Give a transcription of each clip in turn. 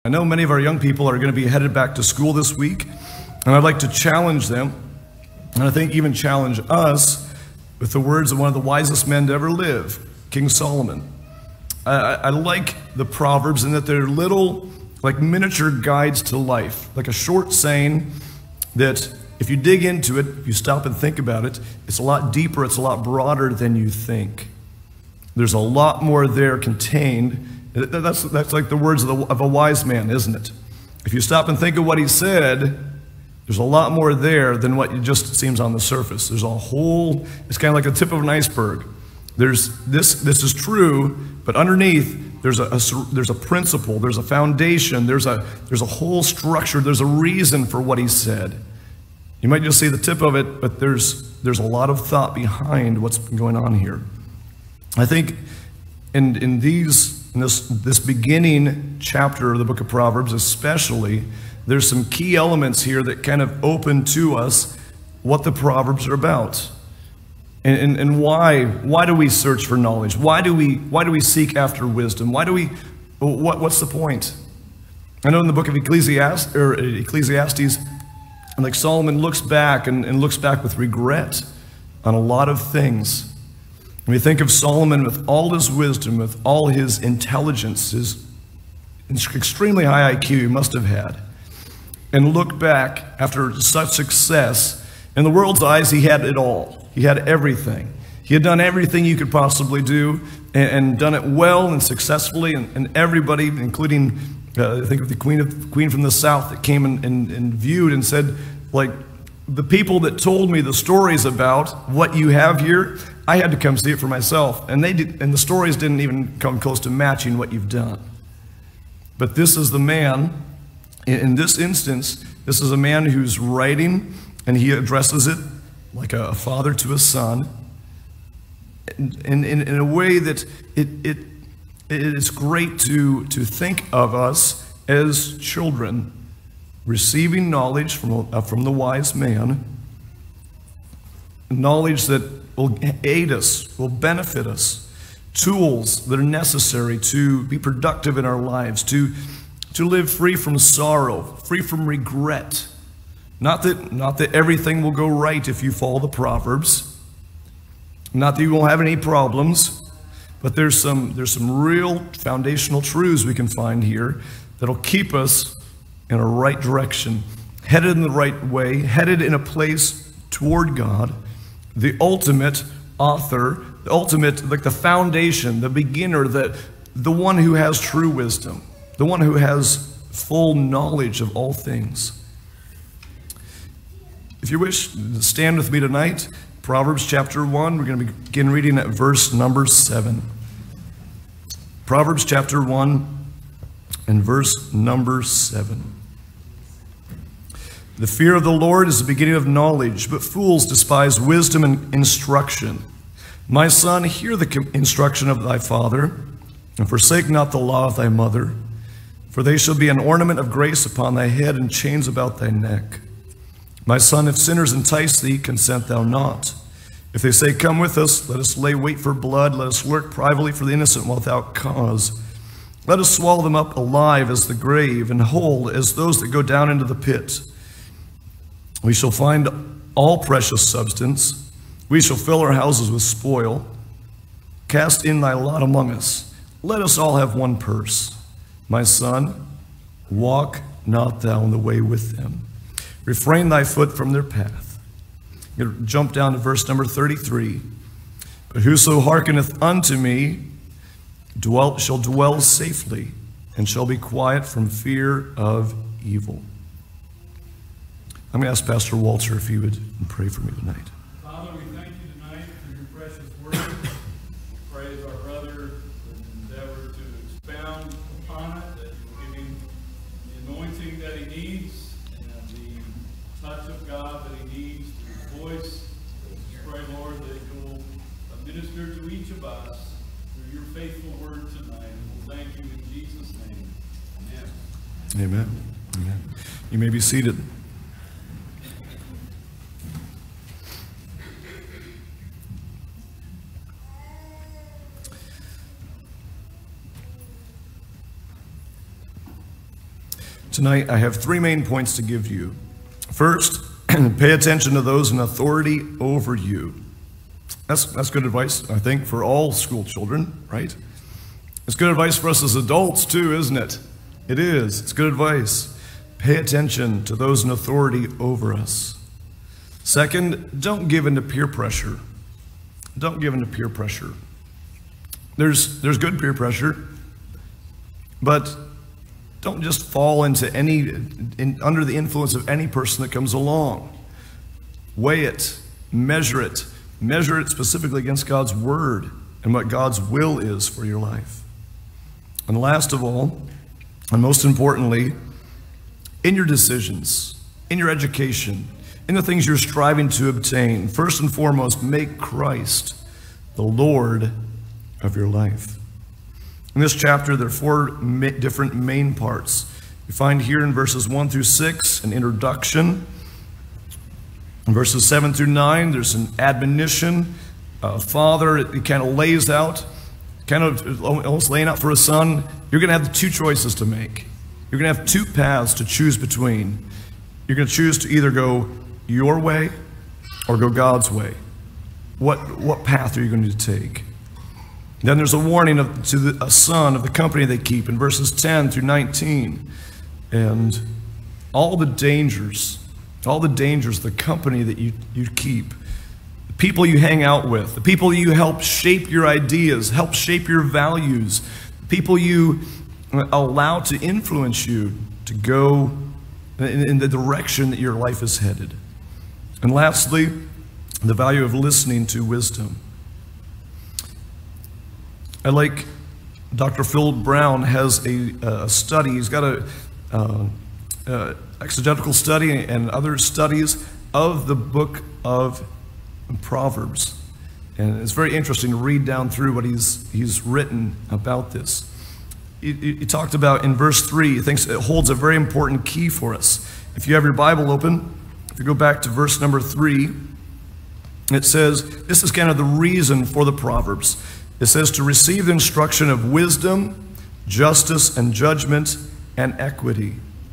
I know many of our young people are going to be headed back to school this week, and I'd like to challenge them, and I think even challenge us with the words of one of the wisest men to ever live, King Solomon. I like the Proverbs in that they're little, like miniature guides to life, like a short saying that if you dig into it, if you stop and think about it, it's a lot deeper, it's a lot broader than you think. There's a lot more there contained. That's like the words of a wise man, isn't it? If you stop and think of what he said, there's a lot more there than what just seems on the surface. There's a whole, it's kind of like the tip of an iceberg. This is true, but underneath there's a principle, there's a foundation, there's a whole structure, there's a reason for what he said. You might just see the tip of it, but there's a lot of thought behind what's going on here. I think in this beginning chapter of the book of Proverbs especially, there's some key elements here that kind of open to us what the Proverbs are about. And why do we search for knowledge? Why do we seek after wisdom? What's the point? I know in the book of Ecclesiastes, like Solomon looks back and looks back with regret on a lot of things. When we think of Solomon with all his wisdom, with all his intelligence, his extremely high IQ he must have had, and look back after such success, in the world's eyes he had it all. He had everything. He had done everything you could possibly do and done it well and successfully, and everybody, including I think of the queen from the south that came and viewed and said, like, the people that told me the stories about what you have here, I had to come see it for myself. And the stories didn't even come close to matching what you've done. But this is the man, in this instance, this is a man who's writing, and he addresses it like a father to a son, in a way that it is great to think of us as children, receiving knowledge from the wise man, knowledge that will aid us, will benefit us, tools that are necessary to be productive in our lives, to live free from sorrow, free from regret. Not that everything will go right if you follow the Proverbs, not that you won't have any problems, but there's some real foundational truths we can find here that'll keep us in a right direction, headed in the right way, headed in a place toward God, the ultimate author, the ultimate, like the foundation, the beginner, the one who has true wisdom, the one who has full knowledge of all things. If you wish, stand with me tonight. Proverbs chapter 1, we're going to begin reading at verse number 7. Proverbs chapter 1 and verse number 7. The fear of the Lord is the beginning of knowledge, but fools despise wisdom and instruction. My son, hear the instruction of thy father, and forsake not the law of thy mother, for they shall be an ornament of grace upon thy head and chains about thy neck. My son, if sinners entice thee, consent thou not. If they say, come with us, let us lay wait for blood, let us lurk privately for the innocent without cause. Let us swallow them up alive as the grave, and whole as those that go down into the pit. We shall find all precious substance. We shall fill our houses with spoil. Cast in thy lot among us. Let us all have one purse. My son, walk not thou in the way with them. Refrain thy foot from their path. You jump down to verse number 33. But whoso hearkeneth unto me shall dwell safely, and shall be quiet from fear of evil. I'm going to ask Pastor Walter if he would pray for me tonight. Father, we thank you tonight for your precious word. We pray as our brother would endeavor to expound upon it, that you will give him the anointing that he needs, and the touch of God that he needs through his voice. We pray, Lord, that you will minister to each of us through your faithful word tonight. And we'll thank you in Jesus' name. Amen. Amen. Amen. You may be seated. Tonight, I have three main points to give you. First, pay attention to those in authority over you. That's good advice, I think, for all school children, right? It's good advice for us as adults, too, isn't it? It is. It's good advice. Pay attention to those in authority over us. Second, don't give in to peer pressure. Don't give in to peer pressure. There's good peer pressure, but don't just fall into under the influence of any person that comes along. Weigh it, measure it specifically against God's word and what God's will is for your life. And last of all, and most importantly, in your decisions, in your education, in the things you're striving to obtain, first and foremost, make Christ the Lord of your life. In this chapter, there are four different main parts. You find here in verses 1 through 6 an introduction. In verses 7 through 9, there's an admonition. Father, it kind of lays out, kind of almost laying out for a son, you're going to have two choices to make. You're going to have two paths to choose between. You're going to choose to either go your way or go God's way. What path are you going to take? Then there's a warning to a son of the company they keep in verses 10 through 19. And all the dangers of the company that you keep, the people you hang out with, the people you help shape your ideas, help shape your values, the people you allow to influence you to go in the direction that your life is headed. And lastly, the value of listening to wisdom. I like Dr. Phil Brown has a study. He's got a exegetical study and other studies of the book of Proverbs. And it's very interesting to read down through what he's written about this. He talked about in verse 3, he thinks it holds a very important key for us. If you have your Bible open, if you go back to verse number 3, it says, this is kind of the reason for the Proverbs. It says to receive the instruction of wisdom, justice, and judgment, and equity.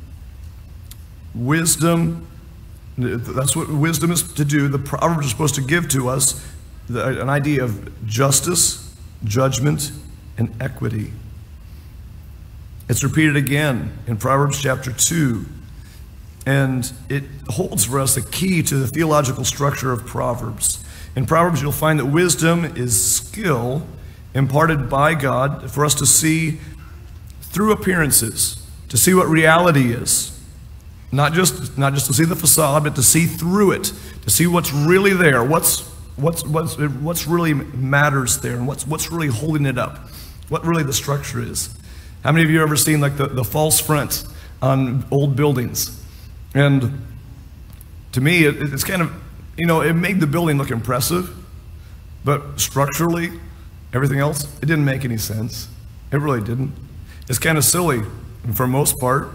Wisdom, that's what wisdom is to do. The Proverbs are supposed to give to us an idea of justice, judgment, and equity. It's repeated again in Proverbs chapter 2. And it holds for us a key to the theological structure of Proverbs. In Proverbs, you'll find that wisdom is skill imparted by God for us to see through appearances, to see what reality is. Not just to see the facade, but to see through it, to see what's really there, what's really matters there, and what's really holding it up, what really the structure is. How many of you have ever seen like the false front on old buildings? And to me, it's kind of, it made the building look impressive, but structurally, everything else, it didn't make any sense. It really didn't. It's kind of silly for most part.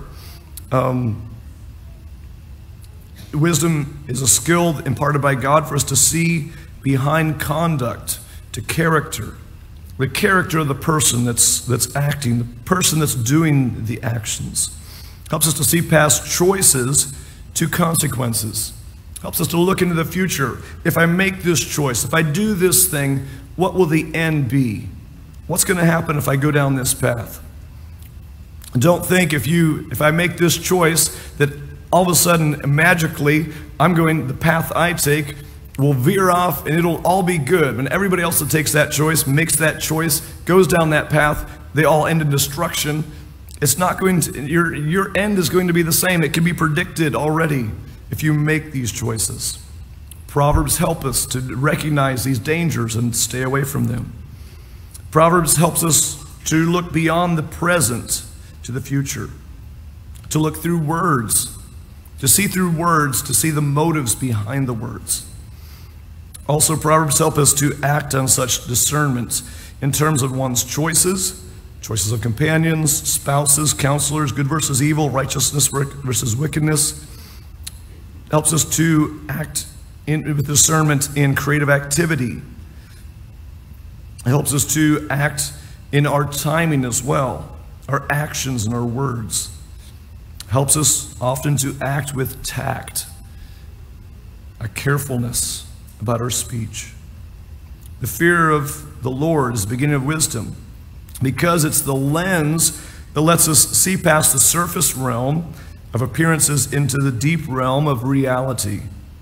Wisdom is a skill imparted by God for us to see behind conduct, to character. The character of the person that's acting, the person that's doing the actions. Helps us to see past choices to consequences. Helps us to look into the future. If I make this choice, if I do this thing, what will the end be? What's going to happen if I go down this path? Don't think if I make this choice that all of a sudden, magically, the path I take will veer off and it'll all be good. When everybody else that takes that choice, makes that choice, goes down that path, they all end in destruction. It's not going to, your end is going to be the same. It can be predicted already if you make these choices. Proverbs help us to recognize these dangers and stay away from them. Proverbs helps us to look beyond the present to the future, to look through words, to see through words, to see the motives behind the words. Also, Proverbs help us to act on such discernment in terms of one's choices of companions, spouses, counselors, good versus evil, righteousness versus wickedness. Helps us to act with discernment in creative activity. It helps us to act in our timing as well, our actions and our words. helps us often to act with tact, a carefulness about our speech. The fear of the Lord is the beginning of wisdom, because it's the lens that lets us see past the surface realm of appearances into the deep realm of reality.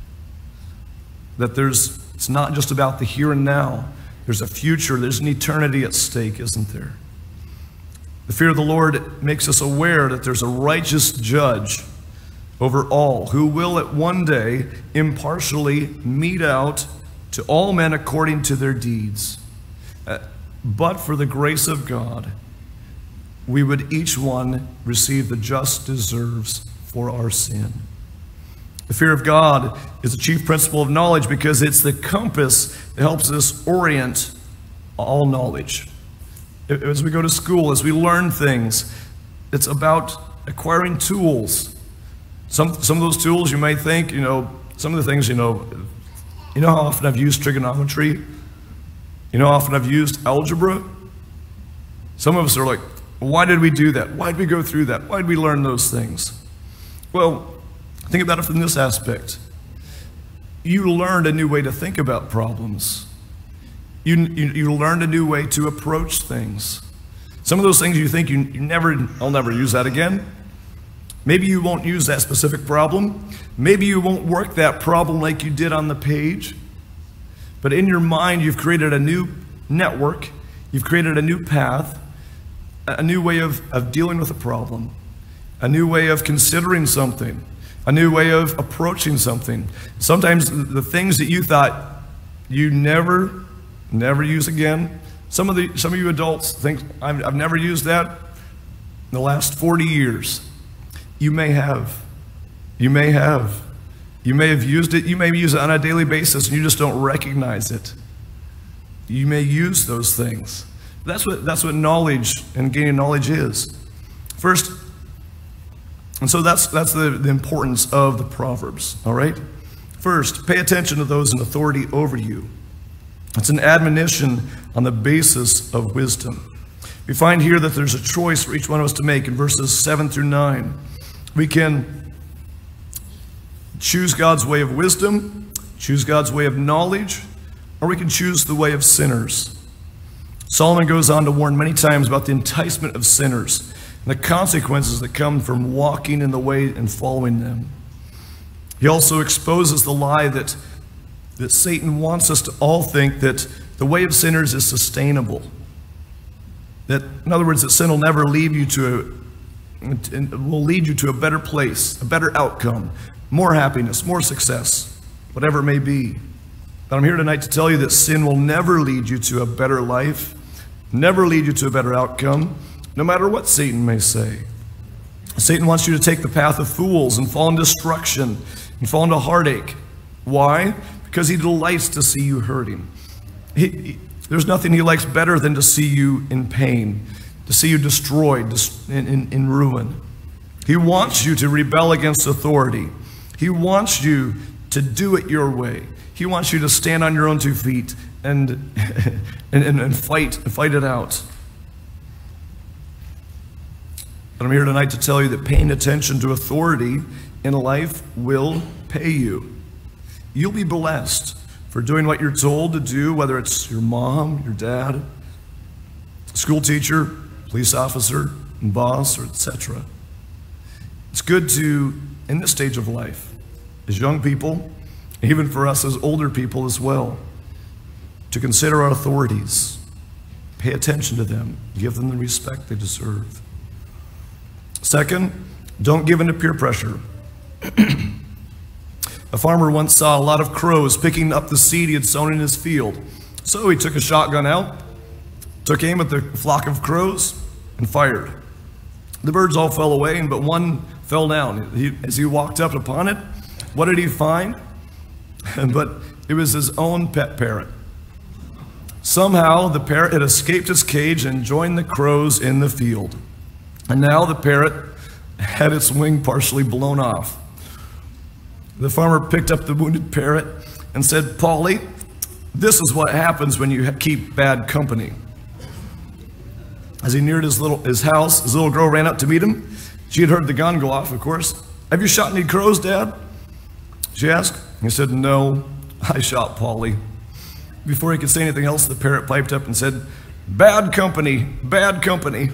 That it's not just about the here and now. There's a future, there's an eternity at stake, isn't there? The fear of the Lord makes us aware that there's a righteous judge over all, who will at one day impartially mete out to all men according to their deeds. But for the grace of God, we would each one receive the just deserves for our sin. The fear of God is the chief principle of knowledge, because it's the compass that helps us orient all knowledge. As we go to school, as we learn things, it's about acquiring tools. Some of those tools you may think, some of the things, you know how often I've used trigonometry? You know how often I've used algebra? Some of us are like, why did we do that? Why did we go through that? Why did we learn those things? Well, think about it from this aspect. You learned a new way to think about problems. You learned a new way to approach things. Some of those things you think I'll never use that again. Maybe you won't use that specific problem. Maybe you won't work that problem like you did on the page. But in your mind, you've created a new network. You've created a new path, a new way of dealing with a problem, a new way of considering something, a new way of approaching something. Sometimes the things that you thought you never use again. Some of you adults think, I've never used that in the last 40 years. You may have. You may have used it. You may use it on a daily basis and you just don't recognize it. You may use those things. That's what knowledge and gaining knowledge is. First, and so that's the importance of the Proverbs, all right? First, pay attention to those in authority over you. It's an admonition on the basis of wisdom. We find here that there's a choice for each one of us to make in verses 7 through 9. We can choose God's way of wisdom, choose God's way of knowledge, or we can choose the way of sinners. Solomon goes on to warn many times about the enticement of sinners and the consequences that come from walking in the way and following them. He also exposes the lie that Satan wants us to all think that the way of sinners is sustainable. That, in other words, that sin will never lead you to a better place, a better outcome, more happiness, more success, whatever it may be. But I'm here tonight to tell you that sin will never lead you to a better life, never lead you to a better outcome, no matter what Satan may say. Satan wants you to take the path of fools and fall in destruction and fall into heartache. Why? Because he delights to see you hurting. There's nothing he likes better than to see you in pain, to see you destroyed, in ruin. He wants you to rebel against authority. He wants you to do it your way. He wants you to stand on your own 2 feet and fight it out. But I'm here tonight to tell you that paying attention to authority in life will pay you. You'll be blessed for doing what you're told to do, whether it's your mom, your dad, school teacher, police officer, and boss, or etc. It's good to, in this stage of life, as young people, even for us as older people as well, to consider our authorities, pay attention to them, give them the respect they deserve. Second, don't give in to peer pressure. A farmer once saw a lot of crows picking up the seed he had sown in his field. So he took a shotgun out, took aim at the flock of crows, and fired. The birds all fell away, but one fell down. As he walked up upon it, what did he find? But it was his own pet parrot. Somehow the parrot had escaped its cage and joined the crows in the field. And now the parrot had its wing partially blown off. The farmer picked up the wounded parrot and said, "Polly, this is what happens when you keep bad company." As he neared his house, his little girl ran up to meet him She had heard the gun go off, of course. "Have you shot any crows, Dad?" she asked. He said, "No, I shot Polly." Before he could say anything else, the parrot piped up and said, "Bad company, bad company."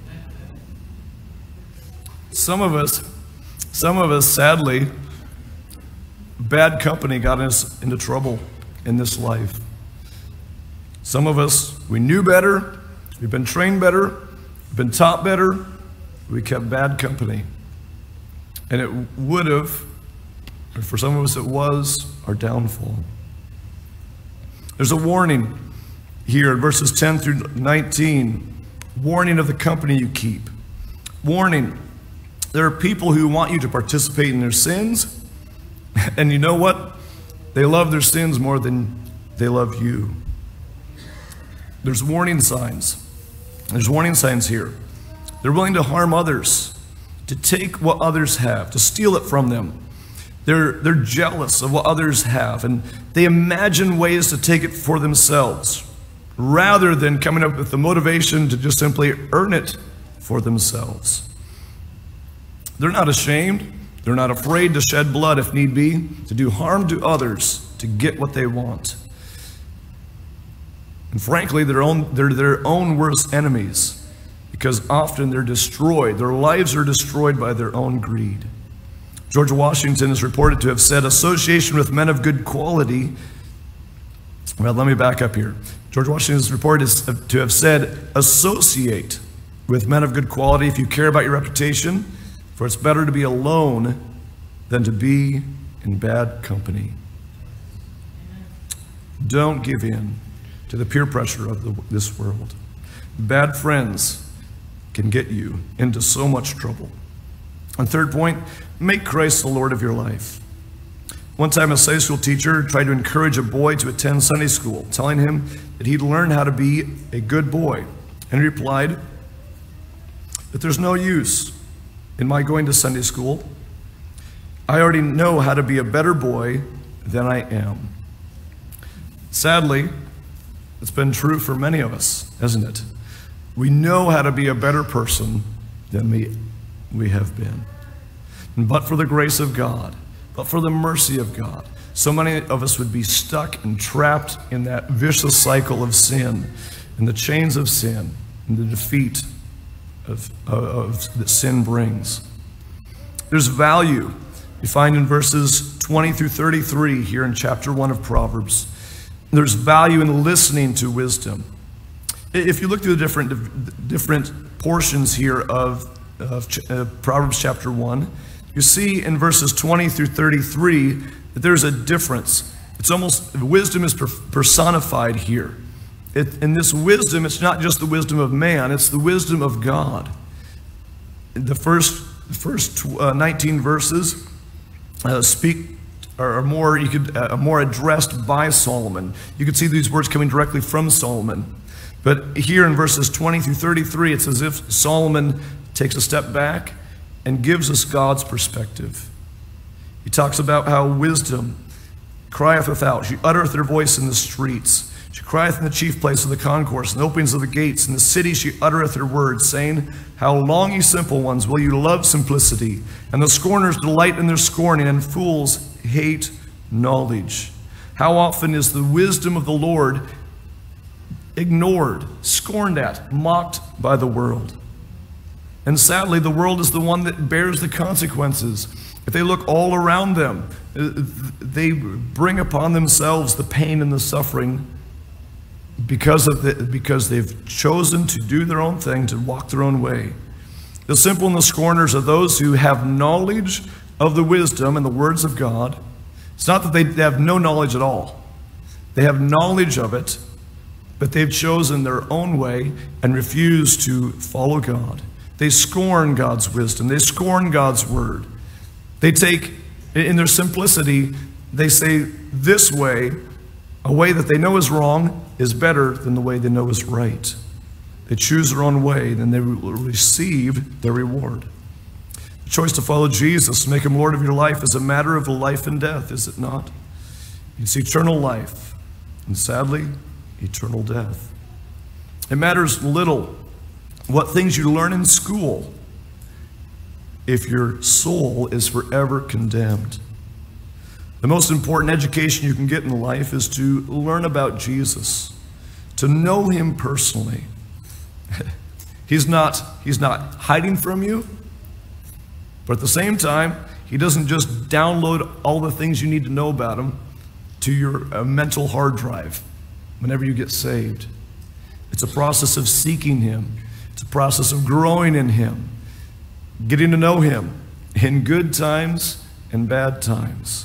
Some of us, sadly, bad company got us into trouble in this life. Some of us, we knew better, we've been trained better, we've been taught better, we kept bad company. And it would have, or for some of us it was, our downfall. There's a warning here in verses 10 through 19. Warning of the company you keep. Warning. There are people who want you to participate in their sins. And you know what? They love their sins more than they love you. There's warning signs. There's warning signs here. They're willing to harm others, to take what others have, to steal it from them. They're jealous of what others have, and they imagine ways to take it for themselves, rather than coming up with the motivation to just simply earn it for themselves. They're not ashamed. They're not afraid to shed blood if need be, to do harm to others, to get what they want. And frankly, they're their own worst enemies, because often they're destroyed. Their lives are destroyed by their own greed. George Washington is reported to have said, "Association with men of good quality." Well, let me back up here. George Washington is reported to have said, "Associate with men of good quality if you care about your reputation, for it's better to be alone than to be in bad company." Don't give in to the peer pressure of this world. Bad friends can get you into so much trouble. And third point, make Christ the Lord of your life. One time a Sunday school teacher tried to encourage a boy to attend Sunday school, telling him that he'd learn how to be a good boy. And he replied that there's no use in my going to Sunday school. I already know how to be a better boy than I am. Sadly, it's been true for many of us, hasn't it? We know how to be a better person than we have been. But for the grace of God, but for the mercy of God, so many of us would be stuck and trapped in that vicious cycle of sin, in the chains of sin, and the defeat that sin brings. There's value you find in verses 20 through 33 here in chapter 1 of Proverbs. There's value in listening to wisdom. If you look through the different portions here of Proverbs chapter 1, you see in verses 20 through 33 that there's a difference. It's almost, wisdom is personified here. In this wisdom, it's not just the wisdom of man, it's the wisdom of God. The first 19 verses are more addressed by Solomon. You could see these words coming directly from Solomon. But here in verses 20 through 33, it's as if Solomon takes a step back and gives us God's perspective. He talks about how wisdom crieth without. She uttereth her voice in the streets. She crieth in the chief place of the concourse, and the openings of the gates. In the city she uttereth her words, saying, How long, ye simple ones, will you love simplicity? And the scorners delight in their scorning, and fools hate knowledge. How often is the wisdom of the Lord ignored, scorned at, mocked by the world? And sadly, the world is the one that bears the consequences. If they look all around them, they bring upon themselves the pain and the suffering because they've chosen to do their own thing, to walk their own way. The simple and the scorners are those who have knowledge of the wisdom and the words of God. It's not that they have no knowledge at all. They have knowledge of it, but they've chosen their own way and refused to follow God. They scorn God's wisdom. They scorn God's word. They take, in their simplicity, they say this way, a way that they know is wrong, is better than the way they know is right. They choose their own way, then they will receive their reward. The choice to follow Jesus, to make him Lord of your life, is a matter of life and death, is it not? It's eternal life, and sadly, eternal death. It matters little what things you learn in school if your soul is forever condemned. The most important education you can get in life is to learn about Jesus, to know him personally. He's not hiding from you, but at the same time, he doesn't just download all the things you need to know about him to your mental hard drive whenever you get saved. It's a process of seeking him. It's a process of growing in him, getting to know him in good times and bad times.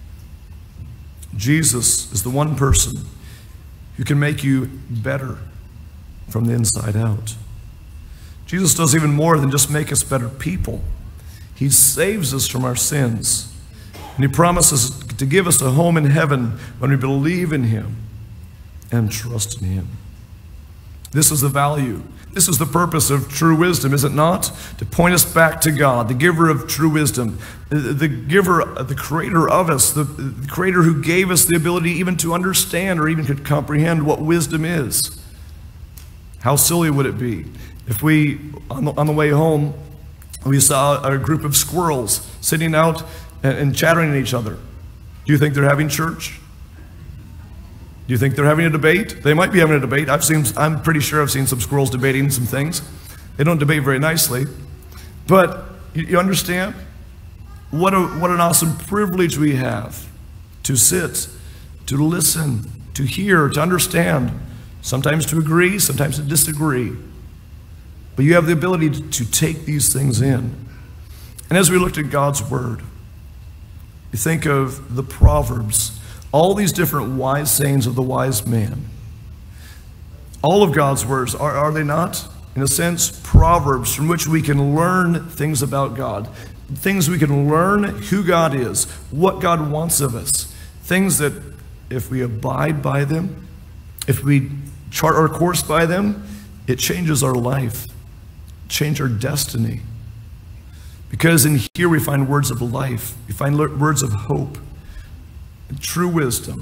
Jesus is the one person who can make you better from the inside out. Jesus does even more than just make us better people. He saves us from our sins. And he promises to give us a home in heaven when we believe in him and trust in him. This is the value. This is the purpose of true wisdom, is it not? To point us back to God, the giver of true wisdom, the giver, the creator of us, the creator who gave us the ability even to understand or even to comprehend what wisdom is. How silly would it be if we, on the way home, we saw a group of squirrels sitting out and chattering at each other? Do you think they're having church? Do you think they're having a debate? They might be having a debate. I'm pretty sure I've seen some squirrels debating some things. They don't debate very nicely. But you understand? What an awesome privilege we have to sit, to listen, to hear, to understand, sometimes to agree, sometimes to disagree. But you have the ability to take these things in. And as we looked at God's word, you think of the Proverbs, all these different wise sayings of the wise man. All of God's words, are they not, in a sense, proverbs from which we can learn things about God, things we can learn who God is, what God wants of us, things that if we abide by them, if we chart our course by them, it changes our life, change our destiny. Because in here we find words of life, we find words of hope, true wisdom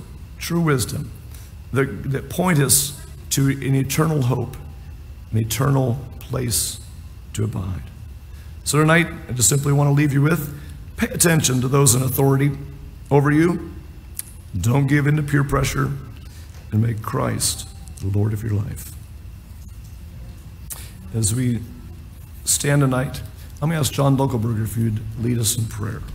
that point us to an eternal hope, an eternal place to abide. So tonight, I just simply want to leave you with, pay attention to those in authority over you. Don't give in to peer pressure, and make Christ the Lord of your life. As we stand tonight, I'm going to ask John Dunkelberger if you'd lead us in prayer.